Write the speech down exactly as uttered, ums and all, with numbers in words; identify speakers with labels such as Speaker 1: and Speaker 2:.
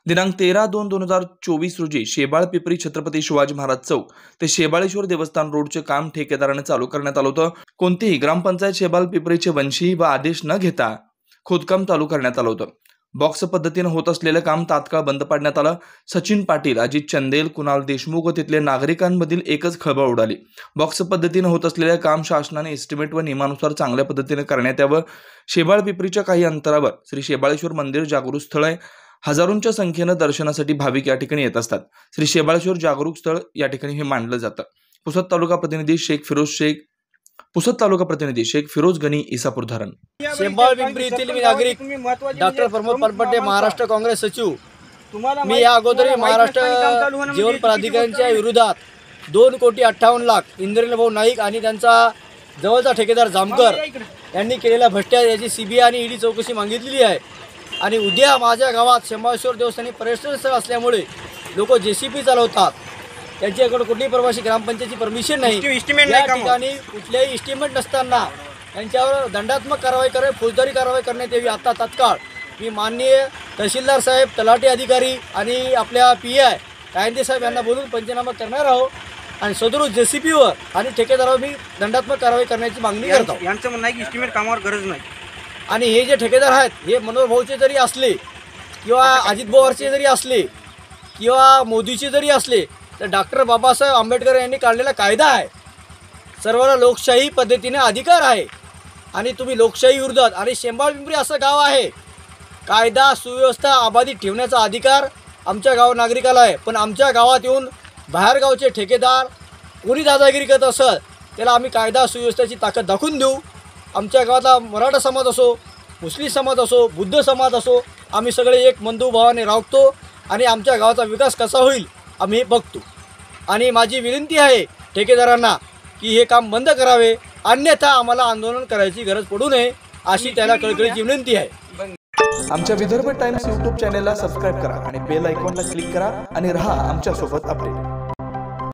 Speaker 1: दिनांक तेरा दोन दोन हजार चोवीस रोजी शेबाळ पिपरी छत्रपती शिवाजी महाराज चौक ते शेबाळेश्वर देवस्थान रोडचे काम ठेकेदाराने चालू करण्यात आलं होतं। कोणतीही ग्रामपंचायत शेबाळ पिपरीचे वंशी व आदेश न घेता खोदकाम चालू करण्यात आलं होतं। बॉक्स पद्धतीने होत असलेलं काम तात्काळ बंद पाडण्यात आलं। सचिन पाटील, अजित चंदेल, कुणाल देशमुख व तिथले नागरिकांमधील एकच खळबळ उडाली। बॉक्स पद्धतीने होत असलेले काम शासनाने एस्टिमेट व नियमानुसार चांगल्या पद्धतीने करण्यात यावं। शेबाळ पिपरीच्या काही अंतरावर श्री शेबाळेश्वर मंदिर जागृत स्थळ आहे। हजारोंच्या संख्येने दर्शनासाठी भाविक या ठिकाणी येत असतात। श्री शेबाळेश्वर जागरूक स्थळ या ठिकाणी हे मानलं जातं। पुसद तालुका प्रतिनिधी शेख फिरोज शेख पुसद तालुका प्रतिनिधी शेख फिरोज गनी इसापूर धरण।
Speaker 2: शेबाळ पिंपरी येथील नागरिक डॉक्टर प्रमोद पानपट्टे, महाराष्ट्र काँग्रेस सचिव। मी या अगोदर महाराष्ट्र जीवन प्राधिकरणच्या विरोधात दोन कोटी अठ्ठावन्न लाख इंद्रेंद्र भाऊ नाईक आणि त्यांचा जवळचा ठेकेदार जामकर यांनी केलेल्या भ्रष्टाचार याची सीबीआय आणि ईडी चौकशी मागितलेली आहे। आणि उद्या माझ्या गावात शेबाळेश्वर देवस्थानी पर्यटन स्थळ असल्यामुळे लोक जेसीबी चालवतात, त्यांच्याकडे कुठलीही प्रवासी ग्रामपंचायतीची परमिशन नाही। या ठिकाणी कुठल्याही इस्टिमेट नसताना त्यांच्यावर दंडात्मक कारवाई करावी, फौजदारी कारवाई करण्यात यावी। आता तात्काळ मी माननीय तहसीलदार साहेब, तलाठी अधिकारी आणि आपल्या पी आय कायंदे साहेब यांना बोलून पंचनामा करणार आहोत आणि सदर जेसीबीवर आणि ठेकेदारावर मी दंडात्मक कारवाई करण्याची मागणी करतो।
Speaker 3: यांचं म्हणणं आहे की इस्टिमेट कामावर गरज नाही
Speaker 2: आणि हे जे ठेकेदार आहेत हे मनोहर भाऊचे जरी असले किंवा अजित पवारचे जरी असले किंवा मोदीचे जरी असले तर डॉक्टर बाबासाहेब आंबेडकर यांनी काढलेला कायदा आहे, सर्वांना लोकशाही पद्धतीने अधिकार आहे आणि तुम्ही लोकशाही विरोधात आणि शेबाळ पिंपरी असं गाव आहे, कायदा सुव्यवस्था अबाधित ठेवण्याचा अधिकार आमच्या गाव नागरिकाला आहे। पण आमच्या गावात येऊन बाहेरगावचे ठेकेदार कोणी दादागिरी करत असेल त्याला आम्ही कायदा सुव्यवस्थेची ताकद दाखवून देऊ। आमच्या गावातला मराठा समाज असो, मुस्लिम समाज असो, बुद्ध समाज असो, आम्ही सगळे एक बंधुभावाने राखतो आणि आमच्या गावाचा विकास कसा होईल आम्ही हे बघतो। आणि माझी विनंती आहे ठेकेदारांना की हे काम बंद करावे, अन्यथा आम्हाला आंदोलन करायची गरज पडू नये अशी त्याला कळकळीची विनंती आहे।
Speaker 1: आमच्या विदर्भ टाइम्स यूट्यूब चॅनेलला सबस्क्राईब करा आणि बेल आयकॉनला क्लिक करा आणि रहा आमच्या सोबत अपडेट।